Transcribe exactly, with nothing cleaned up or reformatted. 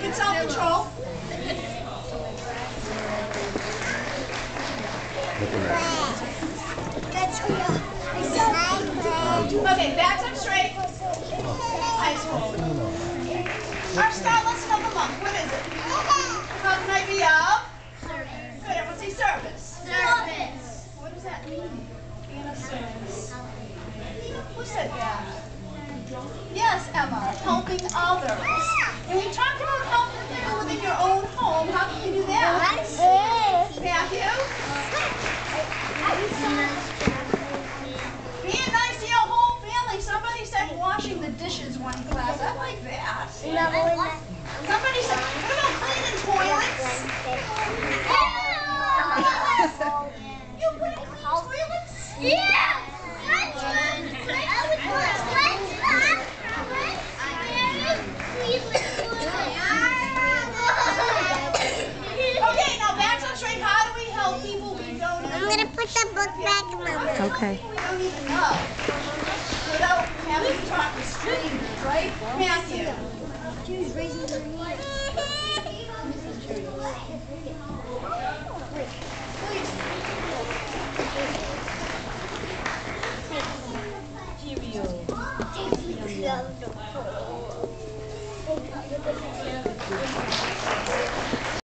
Get self-control. Okay, backs up straight. Eyes closed. Our style, let's fill them up. What is it? How can I be of? Service. Good, everyone say service. Service. What does that mean? Being of service. Who said that? Yes, Emma, helping others. And we talked about helping people within your own home. How can you do that? Matthew? Being nice to your whole family. Somebody said washing the dishes one class. I like that. Somebody said, what about cleaning toilets? You want to clean toilets? Yeah! Okay, now backs up straight. How do we help people we don't even I'm going to put the book back in my room. Okay. We don't even know. Without having to talk to strangers, right? Matthew. She was raising her hand.